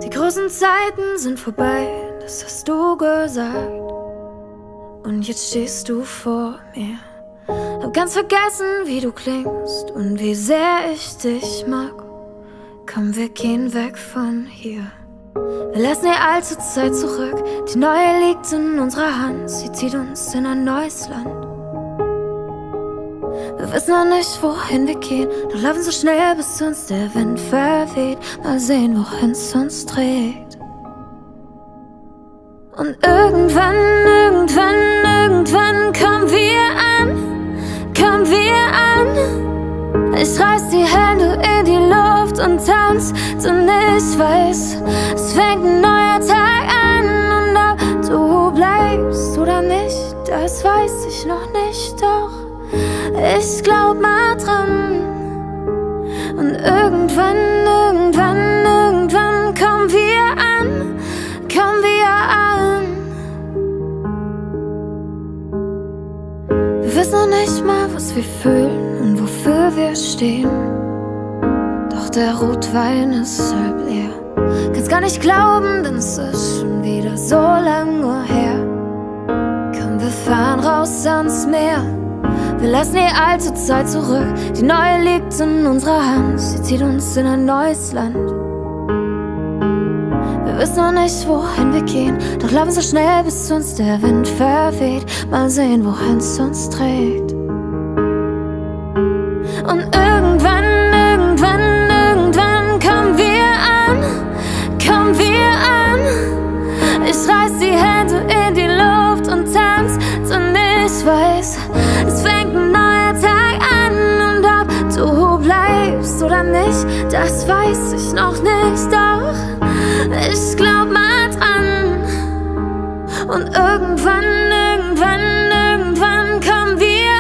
Die großen Zeiten sind vorbei, das hast du gesagt. Und jetzt stehst du vor mir. Hab ganz vergessen, wie du klingst und wie sehr ich dich mag. Komm, wir gehen weg von hier. Wir lassen die alte Zeit zurück. Die neue liegt in unserer Hand. Sie zieht uns in ein neues Land. Wir wissen noch nicht, wohin wir gehen, doch laufen so schnell, bis uns der Wind verweht. Mal sehen, wohin es uns trägt. Und irgendwann kommen wir an. Ich reiß die Hände in die Luft und tanz, und ich weiß, es fängt ein neuer Tag an. Und ob du bleibst oder nicht, das weiß ich noch nicht, doch ich glaub mal dran. Und irgendwann kommen wir an. Wir wissen noch nicht mal, was wir fühlen und wofür wir stehen. Doch der Rotwein ist halb leer. Kann's gar nicht glauben, denn es ist schon wieder so lange her. Komm, wir fahren raus ans Meer. Wir lassen die alte Zeit zurück. Die neue liegt in unserer Hand. Sie zieht uns in ein neues Land. Wir wissen noch nicht, wohin wir gehen, doch laufen so schnell, bis uns der Wind verweht. Mal sehen, wohin es uns trägt. Und irgendwann kommen wir an. Ich reiß die Hände in die Luft und tanz, und ich weiß, es fängt ein neuer Tag an. Und ob du bleibst oder nicht, das weiß ich noch nicht, doch ich glaub mal dran. Und irgendwann kommen wir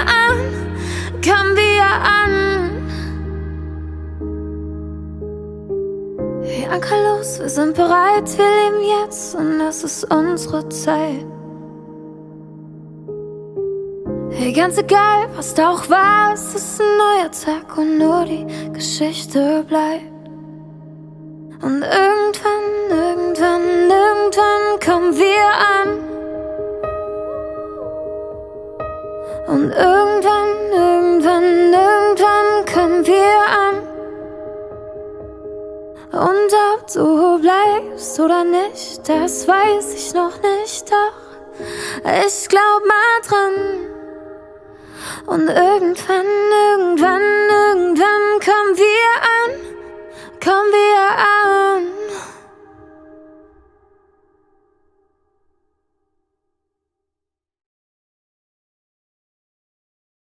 an. Hey, ankerlos, wir sind bereit, wir leben jetzt und das ist unsere Zeit. Hey, ganz egal, was da auch war, es ist ein neuer Tag und nur die Geschichte bleibt. Und irgendwann kommen wir an. Und irgendwann kommen wir an. Und ob du bleibst oder nicht, das weiß ich noch nicht, doch ich glaub mal dran. Und irgendwann kommen wir an.